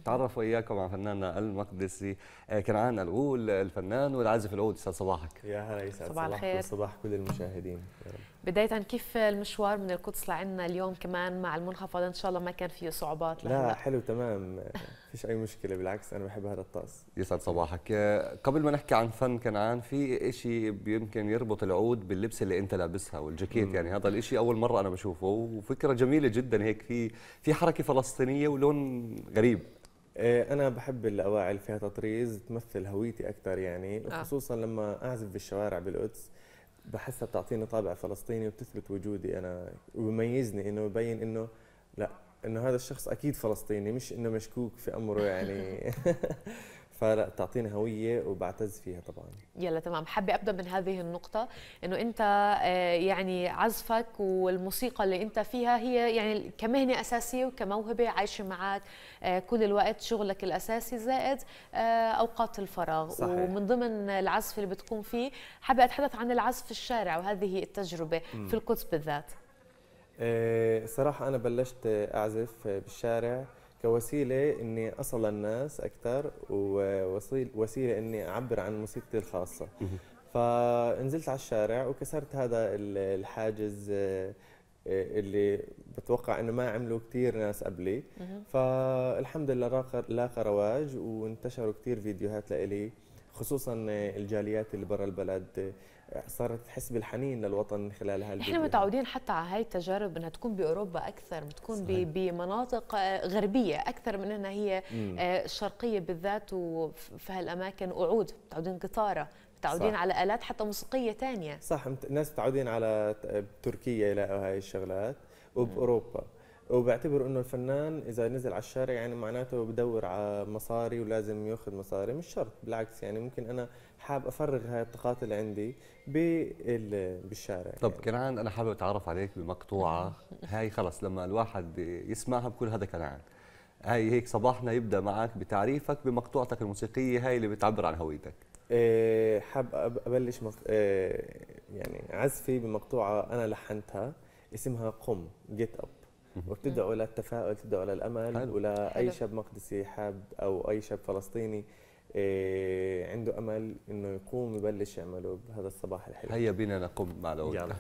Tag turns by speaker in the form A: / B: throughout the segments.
A: تعرف وإياكم على فناننا المقدسي كنعان الغول، الفنان والعازف العود. يسعد صباحك.
B: يا هلا، يسعد
C: صباح الخير
B: وصباح كل المشاهدين.
C: بداية كيف المشوار من القدس لعنا اليوم كمان مع المنخفض؟ إن شاء الله ما كان فيه صعوبات لهلا.
B: لا حلو تمام، فيش أي مشكلة، بالعكس أنا بحب هذا الطقس.
A: يسعد صباحك. قبل ما نحكي عن فن كنعان، في شيء يمكن يربط العود باللبس اللي أنت لابسها والجاكيت، يعني هذا الشيء أول مرة أنا بشوفه، وفكرة جميلة جدا هيك، في حركة فلسطينية ولون غريب.
B: أنا بحب الأواعي اللي فيها تطريز، تمثل هويتي أكثر يعني، خصوصا لما أعزف بالشوارع بالقدس بحسها بتعطيني طابع فلسطيني وبتثبت وجودي أنا، وبيميزني إنه ببين إنه لا، إنه هذا الشخص أكيد فلسطيني، مش إنه مشكوك في أمره يعني. فلا، تعطيني هوية وبعتز فيها طبعا.
C: يلا تمام، حابة أبدأ من هذه النقطة، إنه أنت يعني عزفك والموسيقى اللي أنت فيها هي يعني كمهنة أساسية وكموهبة عايشة معك كل الوقت، شغلك الأساسي زائد أوقات الفراغ. صحيح. ومن ضمن العزف اللي بتكون فيه حابة أتحدث عن العزف في الشارع وهذه التجربة في القدس بالذات.
B: صراحة أنا بلشت أعزف بالشارع كوسيلة إني أصل للناس أكثر، ووسيلة إني أعبر عن موسيقتي الخاصة. فنزلت على الشارع وكسرت هذا الحاجز اللي بتوقع إنه ما عملوا كثير ناس قبلي. فالحمد لله لاقى رواج وانتشروا كثير فيديوهات لإلي، خصوصا الجاليات اللي برا البلد صارت تحس بالحنين للوطن من خلال هالفيديو.
C: احنا متعودين حتى على هاي التجارب انها تكون باوروبا اكثر، بتكون بمناطق غربيه اكثر من انها هي الشرقيه بالذات، وفي هالاماكن وعود متعودين قطاره، متعودين صح. على آلات حتى موسيقيه ثانيه.
B: صح، الناس متعودين على تركيا يلاقوا هاي الشغلات وباوروبا، وبعتبر انه الفنان اذا نزل على الشارع يعني معناته بدور على مصاري ولازم ياخذ مصاري. مش شرط، بالعكس يعني ممكن انا حاب افرغ هاي الطاقات اللي عندي بالشارع.
A: طب يعني كنعان، انا حابب اتعرف عليك بمقطوعه هاي، خلص لما الواحد يسمعها بكل هذا كنعان، هاي هيك صباحنا يبدا معك بتعريفك بمقطوعتك الموسيقيه هاي اللي بتعبر عن هويتك.
B: حاب ابلش يعني عزفي بمقطوعه انا لحنتها اسمها قم جيت اب، وبتدعو للتفاؤل، تدعو للامل ولاي شاب مقدسي حاب او اي شاب فلسطيني عنده امل انه يقوم يبلش يعمله بهذا الصباح الحلو.
A: هيا بينا نقوم مع العود. يلا.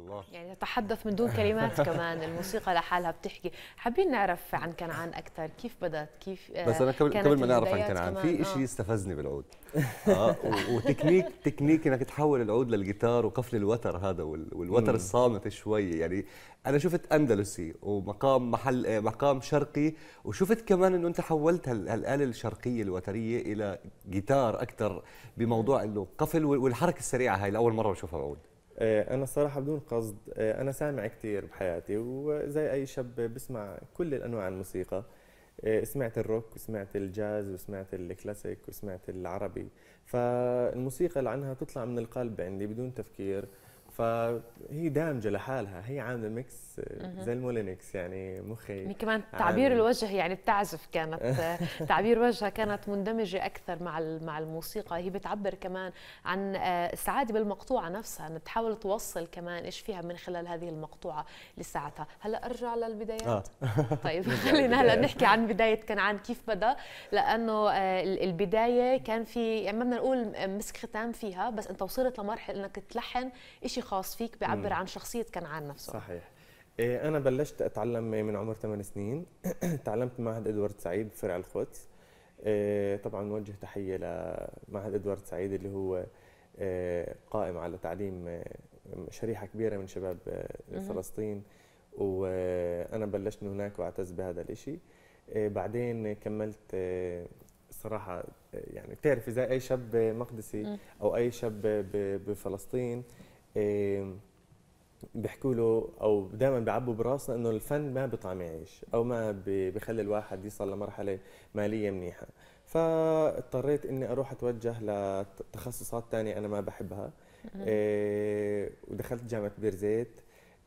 A: الله.
C: يعني تتحدث من دون كلمات كمان، الموسيقى لحالها بتحكي. حابين نعرف عن كنعان اكثر، كيف بدت، كيف
A: بس انا قبل ما نعرف عن
C: البدايات
A: كنعان
C: كمان؟
A: في شيء استفزني بالعود. وتكنيك انك تحول العود للجيتار وقفل الوتر هذا والوتر الصامت شوي. يعني انا شفت اندلسي ومقام مقام شرقي، وشفت كمان انه انت حولت هالاله الشرقيه الوتريه الى جيتار اكثر، بموضوع انه قفل والحركه السريعه. هاي لاول مره بشوفها بعود.
B: أنا الصراحة بدون قصد، أنا سامع كثير بحياتي، وزي أي شاب بسمع كل الأنواع الموسيقى. سمعت الروك وسمعت الجاز وسمعت الكلاسيك وسمعت العربي، فالموسيقى اللي عنها تطلع من القلب عندي بدون تفكير، فهي دامجة لحالها، هي عاملة ميكس زي المولينكس، يعني مخي
C: يعني كمان تعبير الوجه، يعني بتعزف كانت تعبير وجهها كانت مندمجة أكثر مع الموسيقى. هي بتعبر كمان عن السعادة بالمقطوعة نفسها، أن تحاول توصل كمان إيش فيها من خلال هذه المقطوعة لساعتها. هلا أرجع للبدايات. طيب خلينا هلا نحكي عن بداية كنعان، كيف بدأ، لأنه البداية كان في، يعني ما بدنا نقول مسك ختام فيها، بس أنت وصلت لمرحلة أنك تلحن شيء خاص فيك بيعبر عن شخصية كنعان نفسه.
B: صحيح. أنا بلشت أتعلم من عمر 8 سنين. تعلمت بمعهد إدوارد سعيد بفرع القدس. طبعا نوجه تحية لمعهد إدوارد سعيد اللي هو قائم على تعليم شريحة كبيرة من شباب فلسطين، وأنا بلشت من هناك وأعتز بهذا الإشي. بعدين كملت صراحة، يعني بتعرفي زي أي شاب مقدسي أو أي شاب بفلسطين بيحكوا له او دائما بيعبوا براسنا انه الفن ما بيطعم يعيش او ما بيخلي الواحد يصل لمرحله ماليه منيحه، فاضطريت اني اروح اتوجه لتخصصات ثانيه انا ما بحبها. ودخلت جامعه بير زيت،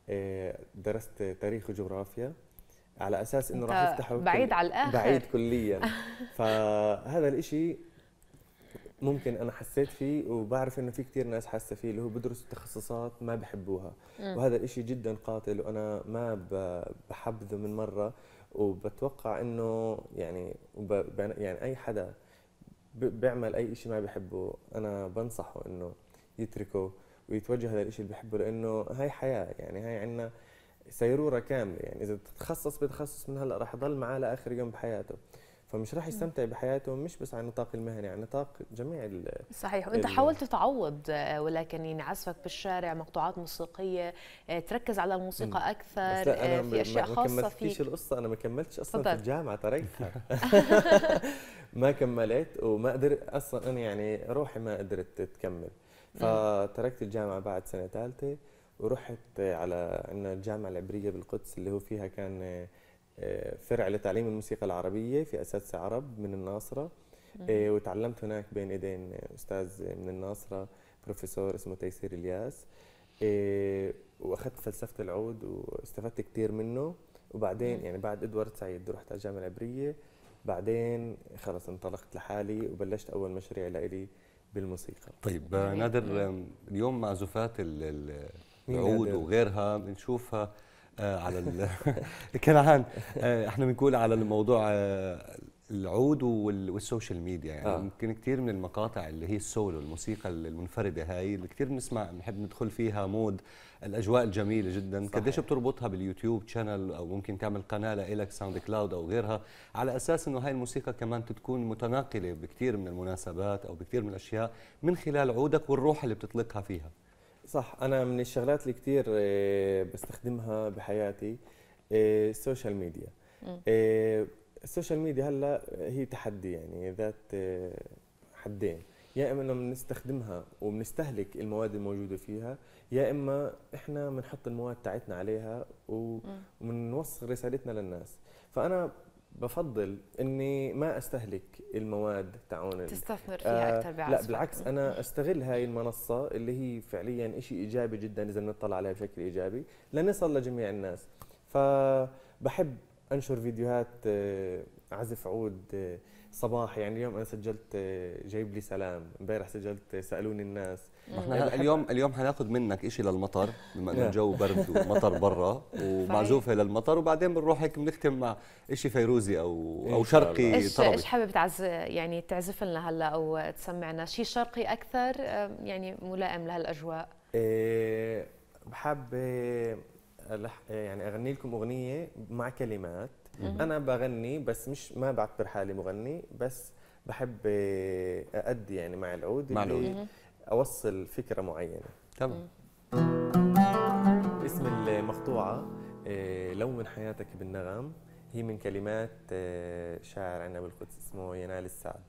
B: درست تاريخ وجغرافيا على اساس انه راح يفتحوا
C: بعيد على الاخر،
B: بعيد كليا. فهذا الاشي ممكن انا حسيت فيه، وبعرف انه في كثير ناس حاسه فيه، اللي هو بدرسوا تخصصات ما بحبوها. وهذا الاشي جدا قاتل، وانا ما بحبذه من مره، وبتوقع انه يعني يعني اي حدا بيعمل اي شيء ما بحبه انا بنصحه انه يتركه ويتوجه هذا الشيء اللي بحبه، لانه هاي حياه، يعني هاي عندنا سيروره كامله. يعني اذا تتخصص بتخصص من هلا راح يضل معاه لاخر يوم بحياته، فمش راح يستمتع بحياته، مش بس على النطاق المهني، على نطاق جميع
C: صحيح. وانت حاولت تعوض، ولكن يعني عزفك بالشارع، مقطوعات موسيقيه، تركز على الموسيقى اكثر، في اشياء خاصه فيك.
B: القصه انا ما كملتش اصلا في الجامعه، تركتها. ما كملت وما قدرت اصلا، انا يعني روحي ما قدرت تكمل، فتركت الجامعه بعد سنه ثالثه ورحت على عندنا الجامعه العبريه بالقدس اللي هو فيها كان فرع لتعليم الموسيقى العربية في أساتذة عرب من الناصرة. وتعلمت هناك بين إيدين أستاذ من الناصرة، بروفيسور اسمه تيسير الياس. وأخذت فلسفة العود واستفدت كثير منه. وبعدين يعني بعد إدوارد سعيد رحت على الجامعة العبرية، بعدين خلص انطلقت لحالي وبلشت أول مشاريع لإلي بالموسيقى.
A: طيب نادر، اليوم معزوفات العود وغيرها بنشوفها على كنعان. احنا بنقول على الموضوع العود والسوشيال ميديا، يعني يمكن كثير من المقاطع اللي هي السولو، الموسيقى المنفرده هاي اللي كثير بنسمع بنحب ندخل فيها مود الاجواء الجميله جدا. قديش بتربطها باليوتيوب شانل، او ممكن تعمل قناه لك ساوند كلاود او غيرها، على اساس انه هاي الموسيقى كمان تكون متناقله بكثير من المناسبات او بكثير من الاشياء من خلال عودك والروح اللي بتطلقها فيها؟
B: صح. أنا من الشغلات اللي كثير بستخدمها بحياتي السوشيال ميديا. السوشيال ميديا هلا هي تحدي، يعني ذات حدين، يا إما إنه بنستخدمها وبنستهلك المواد الموجودة فيها، يا إما إحنا بنحط المواد تاعتنا عليها وبنوصل رسالتنا للناس. فأنا بفضل اني ما استهلك المواد تاعون،
C: تستثمر فيها اكثر بعزفك.
B: لا بالعكس، انا استغل هاي المنصه اللي هي فعليا شيء ايجابي جدا اذا بنطلع عليها بشكل ايجابي لنصل لجميع الناس. فبحب انشر فيديوهات عزف عود صباح. يعني اليوم انا سجلت جايب لي سلام، امبارح سجلت سالوني الناس.
A: احنا اليوم حناخذ منك شيء للمطر، بما انه الجو برد ومطر برا، ومعزوفه للمطر، وبعدين بنروح هيك بنختم مع شيء فيروزي او شرقي طربي.
C: ايش حابب يعني تعزف لنا هلا او تسمعنا شيء شرقي اكثر، يعني ملائم لهالاجواء؟
B: بحب يعني اغني لكم اغنيه مع كلمات. انا بغني بس مش ما بعتبر حالي مغني، بس بحب أأدي يعني مع العود
A: مع
B: اللي
A: العود.
B: اوصل فكره معينه.
A: تمام.
B: اسم المقطوعه لون حياتك بالنغم، هي من كلمات شاعر عندنا بالقدس اسمه ينال السعد.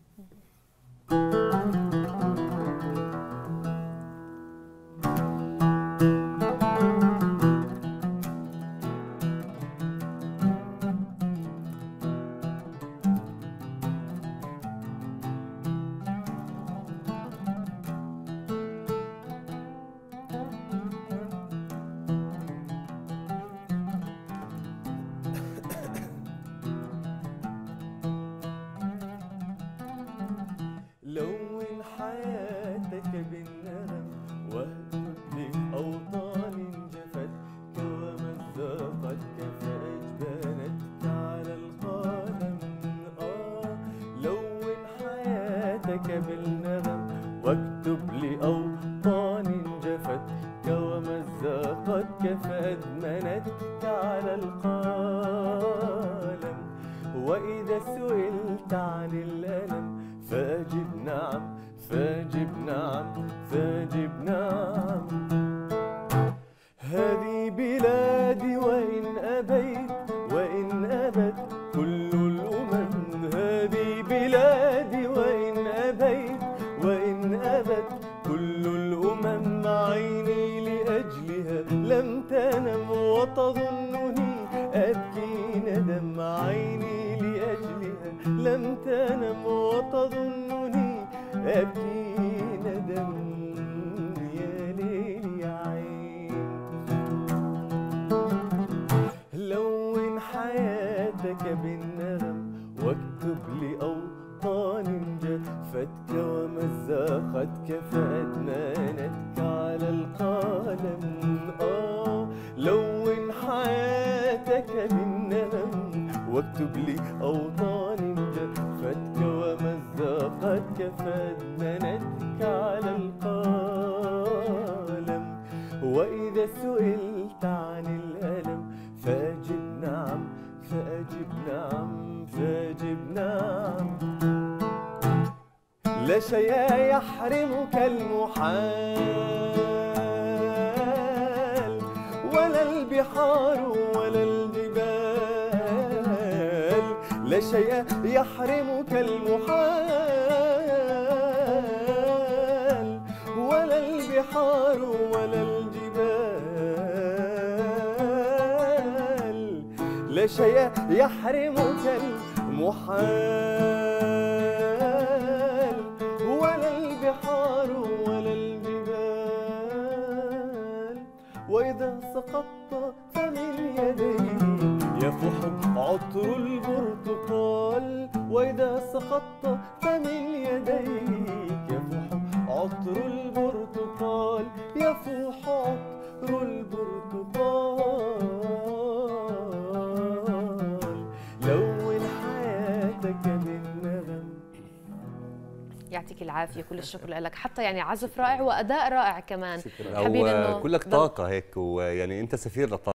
B: لون حياتك بالنغم واهتف بأوطان جفت كومزقتك فأجبنتك على القلم. لون حياتك بالنغم واكتب لأوطان جفت كومزقتك فأدمنتك على القلم. وإذا سئلت عن الألم فأجب نعم، فأجب نعم، فأجب نعم. هذه بلادي وإن أبيت وإن أبت كل الأمم. هذه بلادي وإن أبيت وإن أبت كل الأمم. عيني لأجلها لم تنم وتظنني أبكي ندم. عيني لأجلها لم تنم وتظنني أبكي ندم. يا ليل يا عين. لون حياتك بالنغم واكتب لأوطان جفتك ومزقتك فأدمنتك على القلم. لون حياتك بالنغم واكتب لي أوطان جفتك ومزقتك فأدمنتك على القلم. وإذا سئلت عن الألم فأجب نعم، فأجب نعم، فأجب نعم. لا شيء يحرمك المحال ولا البحار ولا الجبال. لا شيء يحرمك المحال ولا البحار ولا الجبال. لا شيء يحرمك المحال ولا البحار ولا الجبال. وإذا سقطت فمن يديك يفح عطر البرتقال. وإذا سقطت فمن يديك يفح عطر البرتقال. يفوح عطر البرتقال. لون حياتك بالنغم.
C: يعطيك العافيه، كل الشكر لك. حتى يعني عزف رائع واداء رائع كمان.
A: او كلك طاقه هيك، ويعني انت سفير للطاقه.